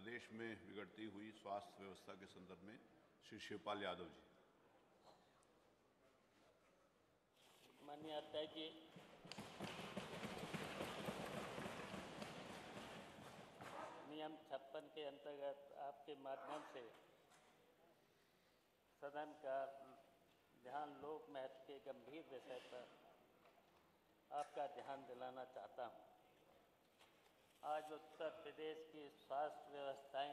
प्रदेश में बिगड़ती हुई स्वास्थ्य व्यवस्था के संदर्भ में श्री शिवपाल यादव जी। माननीय अध्यक्ष जी, नियम 56 के अंतर्गत आपके माध्यम से सदन का ध्यान लोक महत्व के गंभीर विषय पर आपका ध्यान दिलाना चाहता हूँ। आज उत्तर प्रदेश की स्वास्थ्य व्यवस्थाएं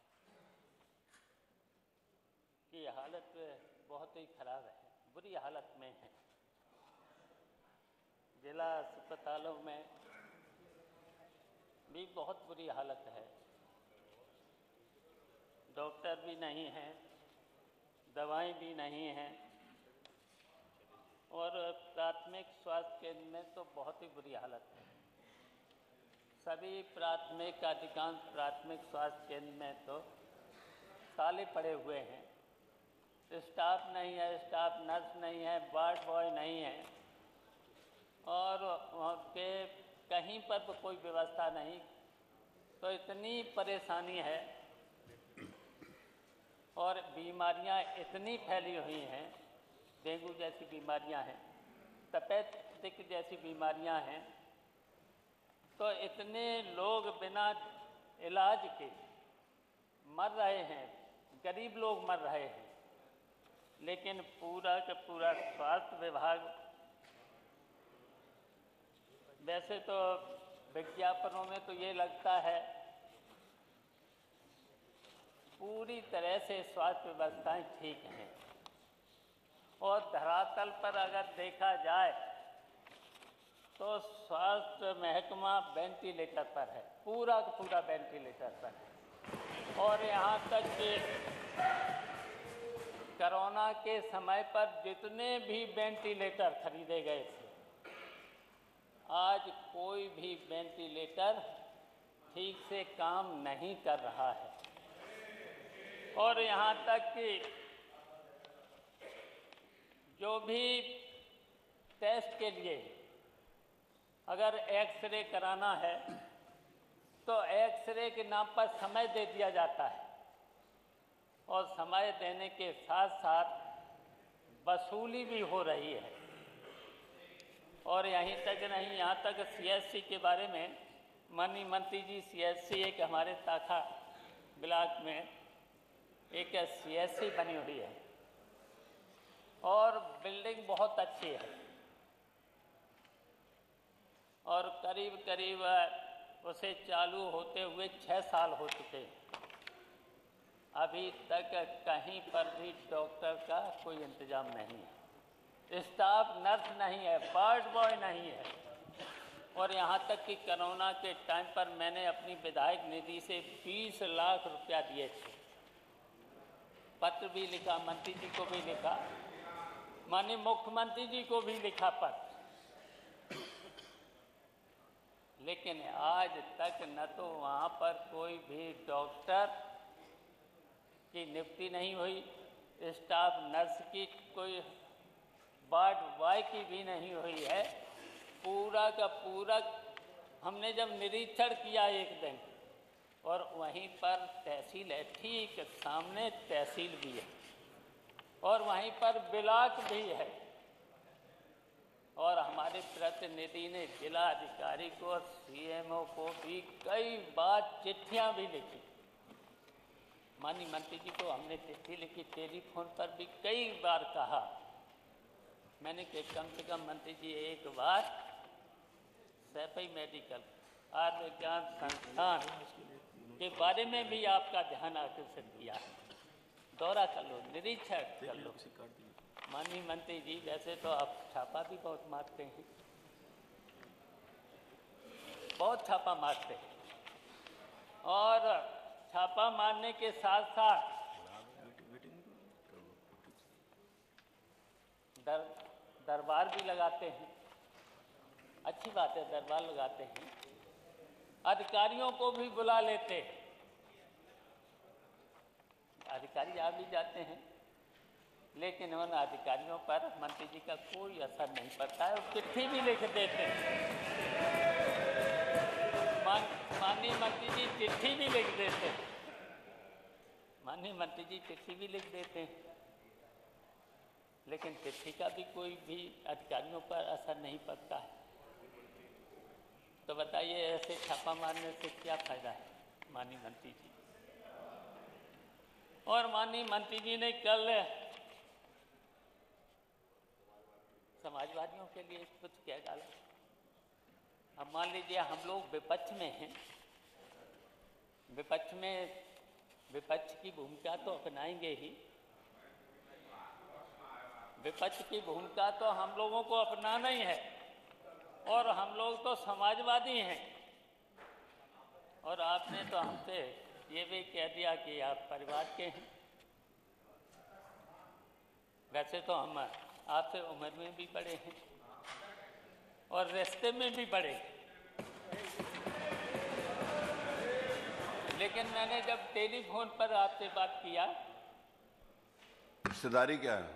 की हालत बहुत ही खराब है, बुरी हालत में है। जिला अस्पतालों में भी बहुत बुरी हालत है। डॉक्टर भी नहीं हैं, दवाएं भी नहीं हैं और प्राथमिक स्वास्थ्य केंद्र में तो बहुत ही बुरी हालत है। सभी अधिकांश प्राथमिक स्वास्थ्य केंद्र में तो ताले पड़े हुए हैं। स्टाफ नहीं है, स्टाफ नर्स नहीं है, वार्ड बॉय नहीं है और वहाँ के कहीं पर कोई व्यवस्था नहीं। तो इतनी परेशानी है और बीमारियां इतनी फैली हुई हैं, डेंगू जैसी बीमारियां हैं, तपेदिक जैसी बीमारियां हैं, तो इतने लोग बिना इलाज के मर रहे हैं, गरीब लोग मर रहे हैं। लेकिन पूरा का पूरा स्वास्थ्य विभाग, वैसे तो विज्ञापनों में तो ये लगता है पूरी तरह से स्वास्थ्य व्यवस्थाएं ठीक हैं और धरातल पर अगर देखा जाए तो स्वास्थ्य महकमा वेंटिलेटर पर है, पूरा का पूरा वेंटिलेटर पर है। और यहाँ तक कि कोरोना के समय पर जितने भी वेंटिलेटर खरीदे गए थे, आज कोई भी वेंटिलेटर ठीक से काम नहीं कर रहा है। और यहाँ तक कि जो भी टेस्ट के लिए अगर एक्सरे कराना है तो एक्सरे के नाम पर समय दे दिया जाता है और समय देने के साथ साथ वसूली भी हो रही है। और यहीं तक नहीं, यहाँ तक सीएचसी के बारे में माननीय मंत्री जी, सीएचसी एक हमारे ताखा ब्लॉक में एक सीएचसी बनी हुई है और बिल्डिंग बहुत अच्छी है और करीब करीब उसे चालू होते हुए 6 साल हो चुके हैं। अभी तक कहीं पर भी डॉक्टर का कोई इंतजाम नहीं है, स्टाफ नर्स नहीं है, वार्ड बॉय नहीं है। और यहाँ तक कि कोरोना के टाइम पर मैंने अपनी विधायक निधि से 20 लाख रुपया दिए थे, पत्र भी लिखा, मंत्री जी को भी लिखा, माननीय मुख्यमंत्री जी को भी लिखा पत्र, लेकिन आज तक न तो वहाँ पर कोई भी डॉक्टर की नियुक्ति नहीं हुई, स्टाफ नर्स की कोई, वार्ड बॉय की भी नहीं हुई है। पूरा का पूरा हमने जब निरीक्षण किया एक दिन, और वहीं पर तहसील है, ठीक सामने तहसील भी है और वहीं पर ब्लॉक भी है, और हमारे प्रतिनिधि ने जिला अधिकारी को और सीएमओ को भी कई बार चिट्ठियां भी लिखी। माननीय मंत्री जी को हमने चिट्ठी लिखी, टेलीफोन पर भी कई बार कहा मैंने कि कम से कम मंत्री जी एक बार सैफई मेडिकल आयुर्विज्ञान संस्थान के बारे में भी आपका ध्यान आकर्षित किया, दौरा कर लो, निरीक्षण कर लो। माननीय मंत्री जी, वैसे तो आप छापा भी बहुत मारते हैं, बहुत छापा मारते हैं, और छापा मारने के साथ साथ दरबार भी लगाते हैं। अच्छी बात है, दरबार लगाते हैं, अधिकारियों को भी बुला लेते हैं, अधिकारी आ भी जाते हैं, लेकिन उन अधिकारियों पर मंत्री जी का कोई असर नहीं पड़ता है, चिट्ठी भी लिख देते हैं। माननीय मंत्री जी चिट्ठी भी लिख देते हैं माननीय मंत्री जी चिट्ठी भी लिख देते हैं, लेकिन चिट्ठी का भी कोई भी अधिकारियों पर असर नहीं पड़ता है। तो बताइए ऐसे छापा मारने से क्या फायदा है माननीय मंत्री जी। और माननीय मंत्री जी ने कल समाजवादियों के लिए कुछ कह डाला। अब मान लीजिए हम लोग विपक्ष में हैं, विपक्ष की भूमिका तो अपनाएंगे ही। विपक्ष की भूमिका तो हम लोगों को अपनाना ही है, और हम लोग तो समाजवादी हैं। और आपने तो हमसे ये भी कह दिया कि आप परिवार के हैं। वैसे तो हम आपसे उम्र में भी बड़े हैं और रिश्ते में भी बड़े हैं, लेकिन मैंने जब टेलीफोन पर आपसे बात किया। रिश्तेदारी क्या है?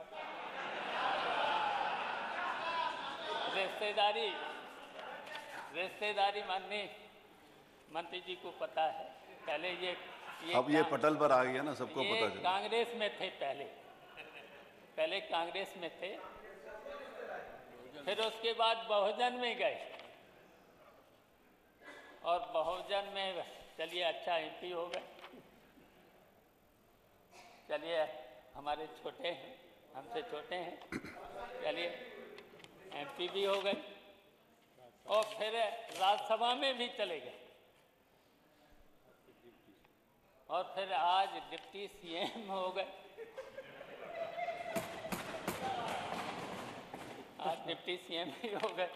रिश्तेदारी माननीय मंत्री जी को पता है। पहले अब ये पटल पर आ गया ना, सबको पता चला। कांग्रेस में थे, पहले कांग्रेस में थे, फिर उसके बाद बहुजन में गए, और बहुजन में चलिए अच्छा एमपी हो गए। चलिए हमारे छोटे हैं, हमसे छोटे हैं, चलिए एमपी भी हो गए, और फिर राज्यसभा में भी चले गए, और फिर आज डिप्टी सीएम हो गए। आज डिप्टी सीएम भी हो गए।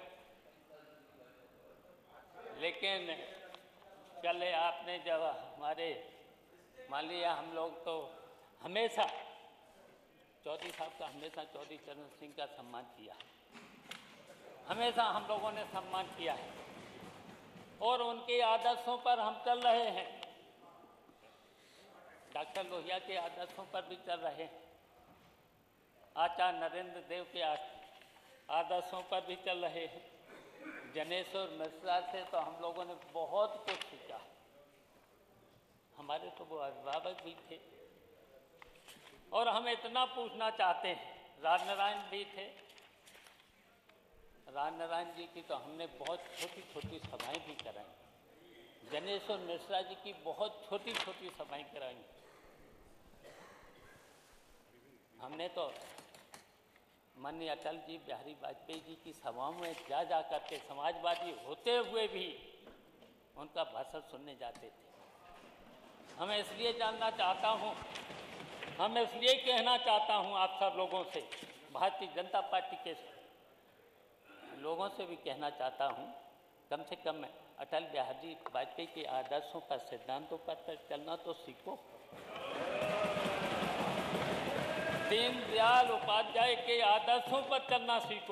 लेकिन कल आपने जब हमारे, मान लिया हम लोग तो हमेशा चौधरी साहब का, हमेशा चौधरी चरण सिंह का सम्मान किया, हमेशा हम लोगों ने सम्मान किया है, और उनके आदर्शों पर हम चल रहे हैं। डॉक्टर लोहिया के आदर्शों पर भी चल रहे हैं, आचार्य नरेंद्र देव के आदर्शों पर भी चल रहे हैं। जनेश्वर मिश्रा से तो हम लोगों ने बहुत कुछ सीखा। हमारे तो वो अभिभावक भी थे, और हम इतना पूछना चाहते हैं, राजनारायण भी थे। राजनारायण जी की तो हमने बहुत छोटी छोटी सभाएं भी कराई। जनेश्वर मिश्रा जी की बहुत छोटी छोटी सभाएं कराई। हमने तो माननीय अटल जी बिहारी वाजपेयी जी की सभाओं में जा करके समाजवादी होते हुए भी उनका भाषण सुनने जाते थे। हम इसलिए जानना चाहता हूँ, हम इसलिए कहना चाहता हूँ आप सब लोगों से, भारतीय जनता पार्टी के लोगों से भी कहना चाहता हूँ, कम से कम अटल बिहारी वाजपेयी के आदर्शों पर, सिद्धांतों पर चलना तो सीखो। दीनदयाल उपाध्याय के आदर्शों पर चलना सीखो,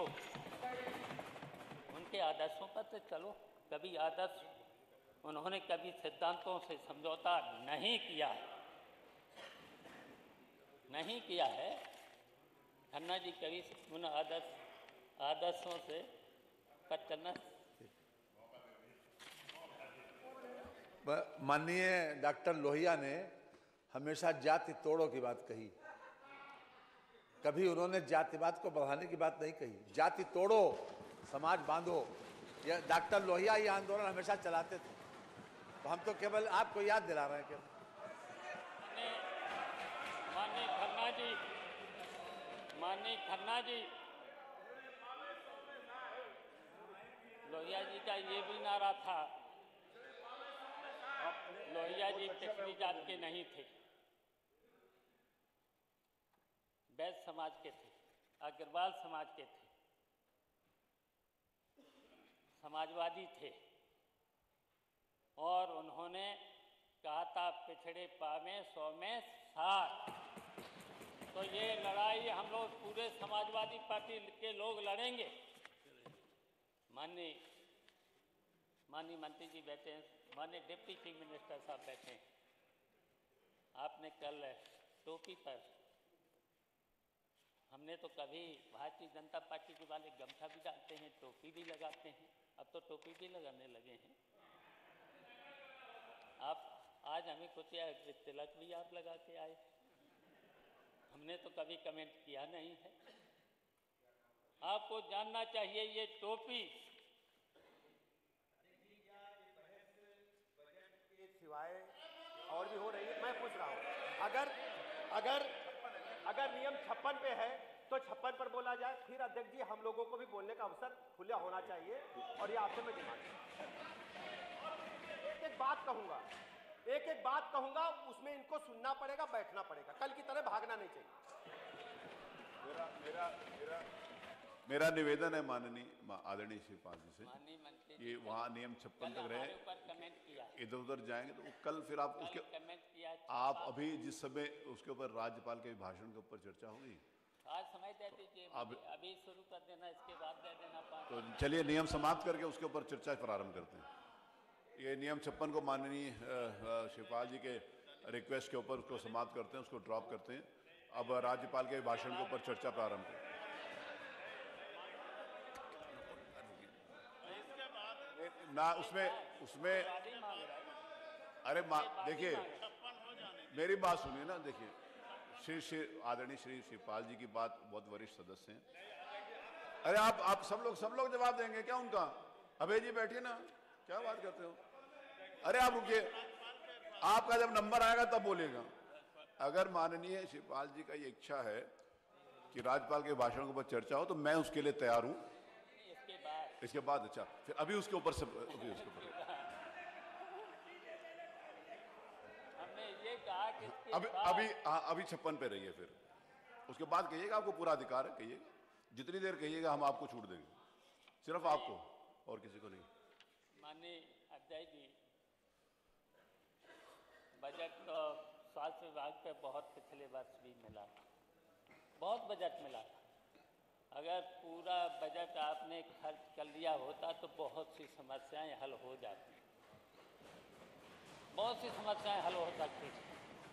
उनके आदर्शों पर तो चलो। कभी आदर्श, उन्होंने कभी सिद्धांतों से समझौता नहीं किया है, नहीं किया है। खन्ना जी कभी उन आदर्शों से पर चलना। माननीय डॉक्टर लोहिया ने हमेशा जाति तोड़ो की बात कही, कभी उन्होंने जातिवाद को बढ़ाने की बात नहीं कही। जाति तोड़ो, समाज बांधो, ये डॉक्टर लोहिया ये आंदोलन हमेशा चलाते थे। तो हम तो केवल आपको याद दिला रहे हैं। माननीय खन्ना जी, लोहिया जी का ये भी नारा था, लोहिया जी पिछड़ी जात के नहीं थे, वैश्य समाज के थे, अग्रवाल समाज के थे, समाजवादी थे, और उन्होंने कहा था पिछड़े पावे 100 में 60। तो ये लड़ाई हम लोग पूरे समाजवादी पार्टी के लोग लड़ेंगे। माननीय मंत्री जी बैठे हैं, माननीय डिप्टी चीफ मिनिस्टर साहब बैठे हैं। आपने कल टोपी पर, हमने तो कभी भारतीय जनता पार्टी के वाले गमछा भी डालते हैं, टोपी भी लगाते हैं, अब तो टोपी भी लगाने लगे हैं। आप आज हमें कुछ तिलक भी आप लगा के आए, हमने तो कभी कमेंट किया नहीं है। आपको जानना चाहिए ये टोपी सिवाय और भी हो रही है। मैं पूछ रहा हूँ, अगर अगर अगर नियम 56 पे है तो 56 पर बोला जाए। फिर अध्यक्ष जी, हम लोगों को भी बोलने का अवसर खुला होना चाहिए, और ये आपसे मैं डिमांड एक एक बात कहूंगा, उसमें इनको सुनना पड़ेगा, बैठना पड़ेगा, कल की तरह भागना नहीं चाहिए। मेरा निवेदन है माननीय आदरणीय शिवपाल जी से, माननीय मंत्री ये वहाँ नियम 56 तक रहे, कमेंट किया, इधर उधर जाएंगे तो कल फिर आप उसके कमेंट किया। आप अभी जिस समय उसके ऊपर राज्यपाल के भाषण के ऊपर चर्चा होगी, आज समय दे दीजिए, अभी शुरू कर देना, इसके बाद दे देना। तो चलिए नियम समाप्त करके उसके ऊपर चर्चा प्रारंभ करते हैं। ये नियम 56 को माननीय शिवपाल जी के रिक्वेस्ट के ऊपर उसको समाप्त करते हैं, उसको ड्रॉप करते हैं। अब राज्यपाल के भाषण के ऊपर चर्चा प्रारंभ करें। ना उसमें अरे देखिए, मेरी बात सुनिए ना, देखिए श्री आदरणीय श्री शिवपाल जी की बात, बहुत वरिष्ठ सदस्य हैं। अरे आप सब लोग जवाब देंगे क्या उनका? अभय जी बैठिए ना, क्या बात करते हो? अरे आप रुकिए, आपका जब नंबर आएगा तब बोलेगा। अगर माननीय शिवपाल जी का ये इच्छा है कि राज्यपाल के भाषण के ऊपर चर्चा हो तो मैं उसके लिए तैयार हूं। इसके बाद अच्छा, फिर अभी उसके ऊपर से अभी उसके ऊपर हमने ये कहा कि अभी 56 पे रहिए, फिर उसके बाद कहिएगा, आपको पूरा अधिकार है, कहिएगा जितनी देर कहिएगा, हम आपको छूट देंगे, सिर्फ आपको और किसी को नहीं। माननीय अध्यक्ष जी, बजट तो स्वास्थ्य विभाग पे बहुत पिछले वर्ष भी मिला, बहुत बजट मिला। अगर पूरा बजट आपने खर्च कर लिया होता तो बहुत सी समस्याएं हल हो जाती, बहुत सी समस्याएं हल हो सकती थी।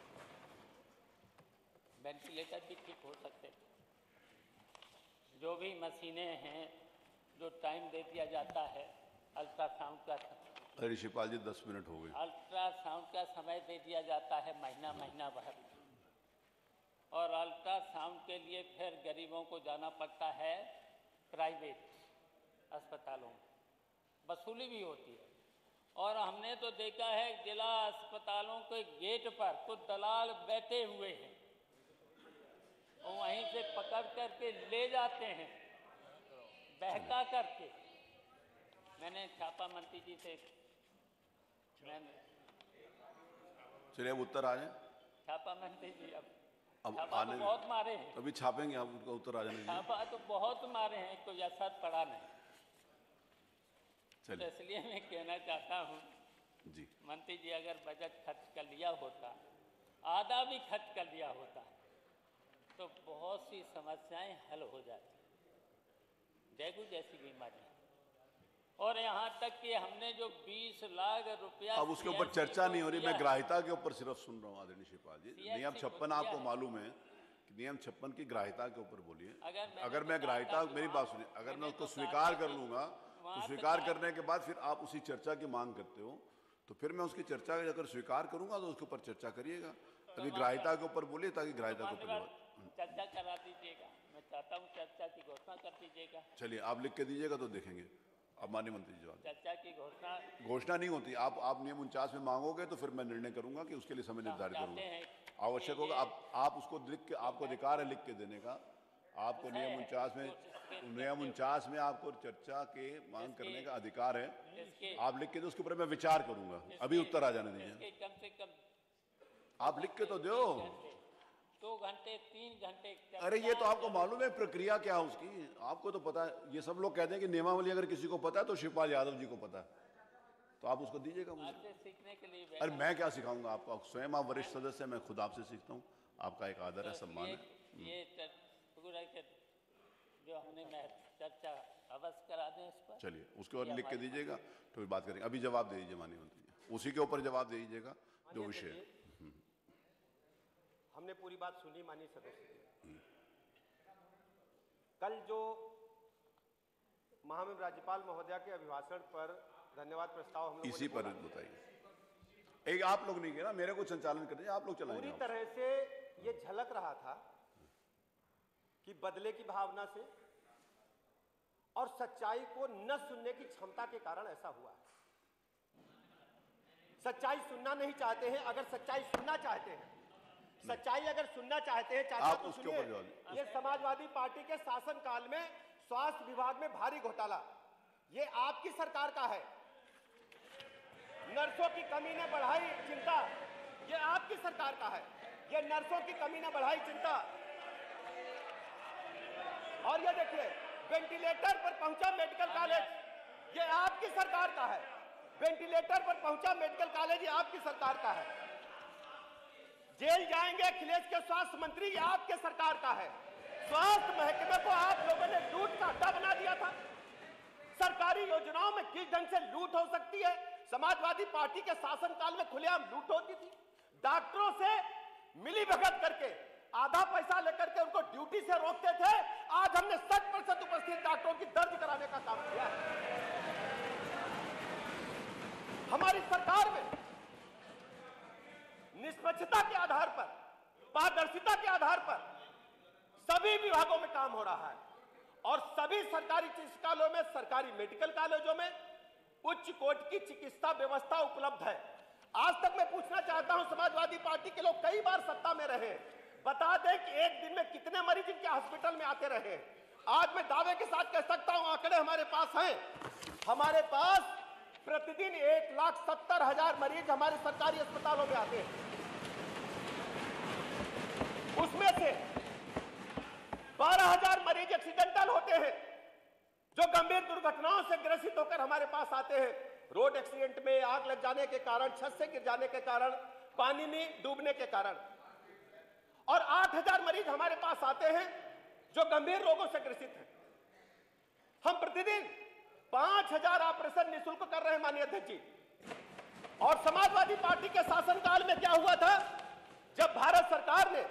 वेंटिलेटर भी ठीक हो सकते थे, जो भी मशीनें हैं, जो टाइम दे दिया जाता है अल्ट्रासाउंड का, अरे शिवपाल जी 10 मिनट हो गए, अल्ट्रासाउंड का समय दे दिया जाता है महीना भर, और अल्ट्रासाउंड के लिए फिर गरीबों को जाना पड़ता है प्राइवेट अस्पतालों में, वसूली भी होती है। और हमने तो देखा है जिला अस्पतालों के गेट पर कुछ दलाल बैठे हुए हैं, और वहीं से पकड़ करके ले जाते हैं, बहका करके। मैंने छापा मंत्री जी से चलिए अब उत्तर आ जाए। छापा मंत्री जी अब छापा तो बहुत मारे हैं, अभी छापेंगे, आप उनका उत्तर आ जाने। छापा तो बहुत मारे हैं, कोई असर पड़ा नहीं। तो चलिए इसलिए मैं कहना चाहता हूँ जी, मंत्री जी, अगर बजट खर्च कर लिया होता, आधा भी खर्च कर लिया होता, तो बहुत सी समस्याएं हल हो जाती। डेंगू जैसी बीमारी, और यहाँ तक कि हमने जो 20 लाख रुपया, अब उसके ऊपर चर्चा नहीं हो रही, मैं ग्राह्यता के ऊपर सिर्फ सुन रहा हूँ आदरणीय शिवपाल जी। नियम 56 आपको मालूम है कि नियम 56 की ग्राह्यता के ऊपर बोलिए। अगर मैं ग्राह्यता, मेरी बात सुनिए, अगर मैं उसको स्वीकार कर लूंगा तो स्वीकार करने के बाद फिर आप उसी चर्चा की मांग करते हो, तो फिर मैं उसकी चर्चा अगर स्वीकार करूंगा तो उसके ऊपर चर्चा करिएगा। अभी ग्राह्यता के ऊपर बोलिए, ताकि ग्राह्यता के ऊपर चर्चा करा दीजिएगा। मैं चाहता हूँ चर्चा की घोषणा कर दीजिएगा। चलिए आप लिख के दीजिएगा तो देखेंगे। अब माननीय मंत्री जी, चर्चा की घोषणा नहीं होती, आप नियम 49 में मांगोगे तो फिर मैं निर्णय करूंगा कि उसके लिए समय निर्धारित करूंगा। आवश्यक होगा आप उसको लिख के, आपको अधिकार है लिख के देने का। आपको नियम 49 में आपको चर्चा के मांग करने का अधिकार है। आप लिख के दो, उसके ऊपर मैं विचार करूंगा। अभी उत्तर आ जाने दीजिए, कम से कम आप लिख के तो दो। 2 घंटे 3 घंटे। अरे ये तो आपको मालूम है प्रक्रिया क्या है उसकी, आपको तो पता है। ये सब लोग कहते हैं कि नियमावली अगर किसी को पता है तो शिवपाल यादव जी को पता है, तो आप उसको दीजिएगा मुझे। सीखने के लिए अरे मैं क्या सिखाऊंगा आपको, स्वयं आप वरिष्ठ सदस्य, मैं खुद आपसे सीखता हूँ। आपका एक आदर है, सम्मान है। ये जो हमने चर्चा अवश्य करा दें इस पर। चलिए उसके बाद लिख के दीजिएगा तो फिर बात करेंगे। अभी जवाब दे दीजिए माननीय मंत्री, उसी के ऊपर जवाब दे दीजिएगा जो विषय है। हमने पूरी बात सुनी माननीय सदस्य। कल जो महामहिम राज्यपाल महोदया के अभिभाषण पर धन्यवाद प्रस्ताव हम लोगों इसी पर बताइए। एक आप लोग नहीं किया ना, मेरे को संचालन करने आप लोग चलाएंगे। पूरी तरह से ये झलक रहा था कि बदले की भावना से और सच्चाई को न सुनने की क्षमता के कारण ऐसा हुआ है। सच्चाई सुनना नहीं चाहते हैं। अगर सच्चाई सुनना चाहते हैं, सच्चाई अगर सुनना चाहते हैं, चाचा तो सुनिए, ये समाजवादी पार्टी के शासनकाल में स्वास्थ्य विभाग में भारी घोटाला, ये आपकी सरकार का है। नर्सों की कमी ने बढ़ाई चिंता, ये आपकी सरकार का है। ये नर्सों की कमी ने बढ़ाई चिंता। और ये देखिए, वेंटिलेटर पर पहुंचा मेडिकल कॉलेज, ये आपकी सरकार का है। वेंटिलेटर पर पहुंचा मेडिकल कॉलेज, ये आपकी सरकार का है। जेल जाएंगे अखिलेश के स्वास्थ्य मंत्री, ये आपके सरकार का है। स्वास्थ्य महकमे को आप लोगों ने लूट का अड्डा बना दिया था। सरकारी योजनाओं में किस ढंग से लूट हो सकती है? समाजवादी पार्टी के शासनकाल में खुलेआम लूट होती थी। डॉक्टरों से मिली भगत करके आधा पैसा लेकर के उनको ड्यूटी से रोकते थे। आज हमने 60% उपस्थित डॉक्टरों की दर्ज कराने का काम किया है। हमारी सरकार में निष्पक्षता के आधार पर, पारदर्शिता के आधार पर सभी विभागों में काम हो रहा है और सभी सरकारी चिकित्सालयों में, सरकारी मेडिकल कॉलेजों में उच्च कोटि की चिकित्सा व्यवस्था उपलब्ध है। आज तक मैं पूछना चाहता हूं, समाजवादी पार्टी के लोग कई बार सत्ता में रहे, बता दें कि एक दिन में कितने मरीज इनके हॉस्पिटल में आते रहे। आज मैं दावे के साथ कह सकता हूं, आंकड़े हमारे पास हैं, हमारे पास प्रतिदिन 1,70,000 मरीज हमारे सरकारी अस्पतालों में आते हैं। उसमें से 12,000 मरीज एक्सीडेंटल होते हैं, जो गंभीर दुर्घटनाओं से ग्रसित होकर हमारे पास आते हैं। रोड एक्सीडेंट में, आग लग जाने के कारण, छत से गिर जाने के कारण, पानी में डूबने के कारण। और 8,000 मरीज हमारे पास आते हैं जो गंभीर रोगों से ग्रसित हैं। हम प्रतिदिन 5,000 ऑपरेशन निःशुल्क कर रहे हैं माननीय अध्यक्ष जी। और समाजवादी पार्टी के शासनकाल में क्या हुआ था, जब भारत सरकार ने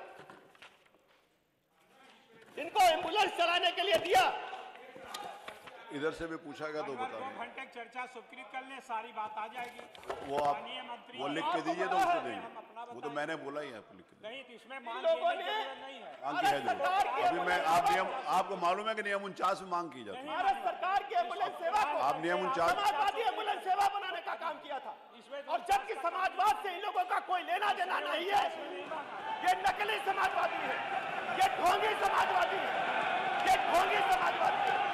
इनको एम्बुलेंस चलाने के लिए दिया, इधर से भी पूछा गया तो बता 2 घंटे चर्चा स्वीकृत कर ले, सारी बात आ जाएगी। वो आप वो लिख के दीजिए तो उसको देंगे। वो तो मैंने बोला ही है, आपको लिख के नहीं तो इसमें मांग लोगों की ने नहीं है। मांग की है। अभी मैं आप नियम, आपको मालूम है कि नियम 49 में मांग की जाती है। भारत सरकार की एम्बुलेंस सेवा को आप नियम 49 समाजवादी एम्बुलेंस सेवा बनाने का काम किया था। और जबकि समाजवाद से इन लोगों का कोई लेना देना नहीं है। ये नकली समाजवादी है, ये ढोंगी समाजवादी है, ये ढोंगी समाजवादी है।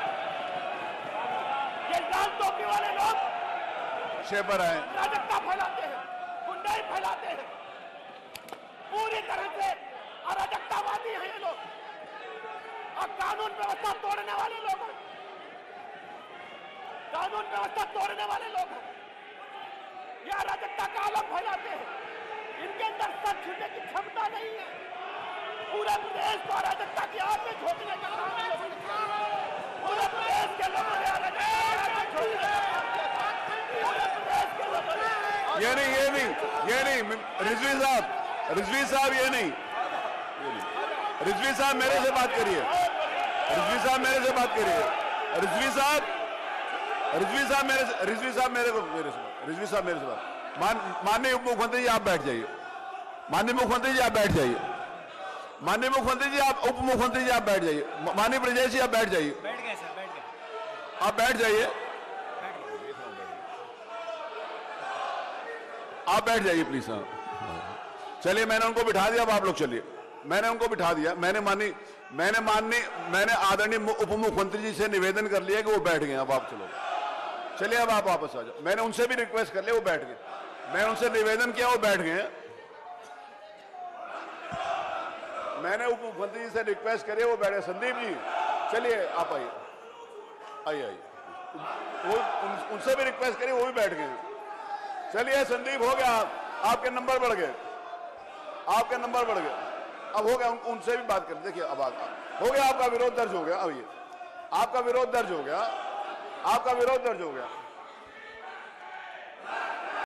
ये लाल टोपी वाले लोग शेपर है, अराजकता फैलाते हैं, गुंडाई फैलाते हैं, पूरी तरह से अराजकतावादी हैं ये लोग और कानून व्यवस्था तोड़ने वाले लोग हैं। कानून व्यवस्था तोड़ने वाले लोग हैं। ये अराजकता का आलम फैलाते हैं। इनके अंदर सच छूने की क्षमता नहीं है। पूरे प्रदेश को अराजकता की आग में झोंकने का काम है। पूरे प्रदेश के लोगों ने अराजकता की आग में झोंकने का काम किया। पूरे प्रदेश के लोगों ने ये नहीं रिजवी साहब ये नहीं। रिजवी साहब मेरे से बात करिए। रिजवी साहब मेरे से बात करिए। रिजवी साहब मेरे से बात। माननीय उप मुख्यमंत्री जी आप बैठ जाइए। माननीय मुख्यमंत्री जी आप बैठ जाइए। माननीय मुख्यमंत्री जी आप, उप मुख्यमंत्री जी आप बैठ जाइए। माननीय ब्रजेश जी आप बैठ जाइए। बैठ गए सर, बैठ गए। आप बैठ जाइए। आप बैठ जाइए प्लीज। चलिए, मैंने उनको बिठा दिया, अब आप लोग चलिए। मैंने उनको बिठा दिया। मैंने आदरणीय उप मुख्यमंत्री जी से निवेदन कर लिया कि वो बैठ गए। अब आप चलो, चलिए अब आप वापस आ जाओ। मैंने उनसे भी रिक्वेस्ट कर लिया, वो बैठ गए। मैं उनसे निवेदन किया, वो बैठ गए। मैंने उप मुख्यमंत्री जी से रिक्वेस्ट करी, वो बैठे। संदीप जी चलिए, आप आइए। वो उनसे भी रिक्वेस्ट करी, वो भी बैठ गए। चलिए संदीप, हो गया, आपके नंबर बढ़ गए। अब हो गया, उनसे भी बात करें। देखिए अब हो गया, आपका विरोध दर्ज हो गया। अब ये आपका विरोध दर्ज हो गया।